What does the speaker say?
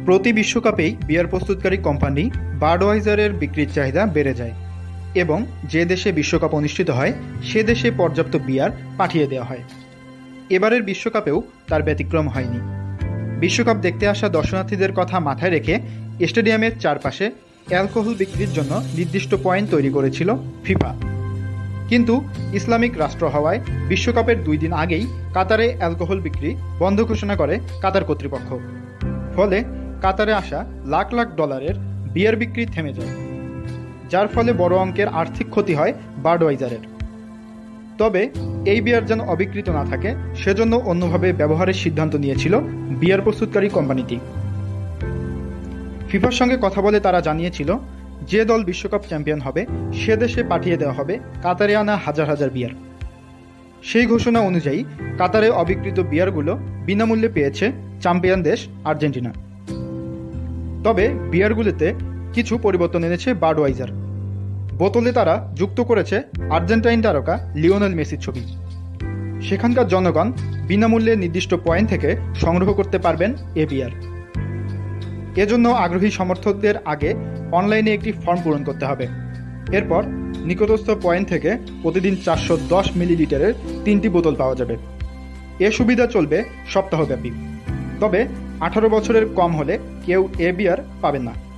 প্রতি বিশ্বকাপেই বিয়ার প্রস্তুতকারী কোম্পানি বাডওয়াইজারের বিক্রির চাহিদা বেড়ে যায় এবং যে দেশে বিশ্বকাপ অনুষ্ঠিত হয় সে দেশে পর্যাপ্ত বিয়ার পাঠিয়ে দেওয়া হয়। এবারের বিশ্বকাপেও তার ব্যতিক্রম হয়নি। বিশ্বকাপ দেখতে আসা দর্শনার্থীদের কথা মাথায় রেখে স্টেডিয়ামের চারপাশে অ্যালকোহল বিক্রির জন্য নির্দিষ্ট পয়েন্ট তৈরি করেছিল ফিফা। কিন্তু ইসলামিক রাষ্ট্র হওয়ায় বিশ্বকাপের 2 দিন আগেই কাতারে অ্যালকোহল বিক্রি বন্ধ ঘোষণা করে কাতার কর্তৃপক্ষ। ফলে কাতারে আসা লাখ লাখ ডলারের বিয়ার বিক্রি থেমে যায়, যার ফলে বড় অঙ্কের আর্থিক ক্ষতি হয় বাডওয়াইজারের। তবে এই বিয়ার যেন অবিকৃত না থাকে সেজন্য অন্যভাবে ব্যবহারের সিদ্ধান্ত নিয়েছিল বিয়ার প্রস্তুতকারী কোম্পানিটি। ফিফার সঙ্গে কথা বলে তারা জানিয়েছিল যে দল বিশ্বকাপ চ্যাম্পিয়ন হবে সে দেশে পাঠিয়ে দেওয়া হবে কাতারে আনা হাজার হাজার বিয়ার। সেই ঘোষণা অনুযায়ী কাতারে অবিকৃত বিয়ারগুলো বিনামূল্যে পেয়েছে চ্যাম্পিয়ন দেশ আর্জেন্টিনা। তবে বিয়ারগুলোতে কিছু পরিবর্তন এনেছে বাডওয়াইজার। বোতলে তারা যুক্ত করেছে আর্জেন্টাইন তারকা লিওনেল মেসির ছবি। সেখানকার জনগণ বিনামূল্যে নির্দিষ্ট পয়েন্ট থেকে সংগ্রহ করতে পারবেন এ বিয়ার। এজন্য আগ্রহী সমর্থকদের আগে অনলাইনে একটি ফর্ম পূরণ করতে হবে। এরপর নিকটস্থ পয়েন্ট থেকে প্রতিদিন 410 মিলিলিটারের 3টি বোতল পাওয়া যাবে। এ সুবিধা চলবে সপ্তাহব্যাপী। তবে 18 বছরের কম হলে কেউ এ বিয়ার পাবেন না।